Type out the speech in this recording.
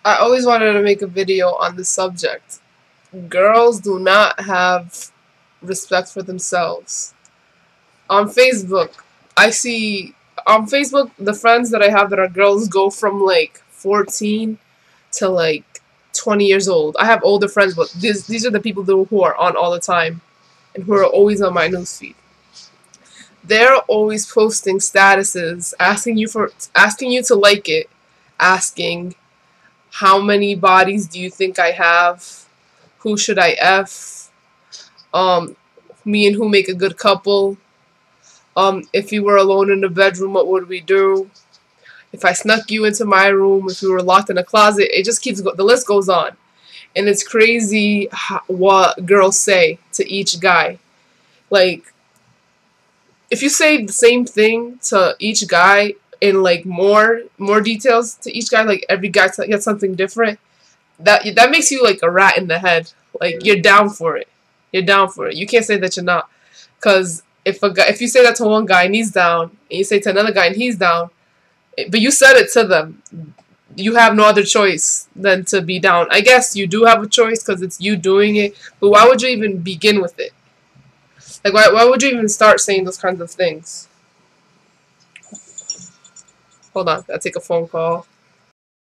I always wanted to make a video on this subject. Girls do not have respect for themselves. On Facebook, I see on Facebook the friends that I have that are girls go from like 14 to like 20 years old. I have older friends, but these are the people who are on all the time and who are always on my newsfeed. They're always posting statuses asking you to like it, asking how many bodies do you think I have? Who should I F? Um, Me and who make a good couple? If you were alone in the bedroom, what would we do? If I snuck you into my room, if we were locked in a closet, it just the list goes on. And it's crazy what girls say to each guy. Like, if you say the same thing to each guy in like more details to each guy, like every guy gets something different, that makes you like a rat in the head. Like you're down for it. You're down for it. You can't say that you're not, because if you say that to one guy and he's down, and you say to another guy and he's down, but you said it to them, you have no other choice than to be down. I guess you do have a choice because it's you doing it, but why would you even begin with it? Like why would you even start saying those kinds of things? Hold on, I take a phone call.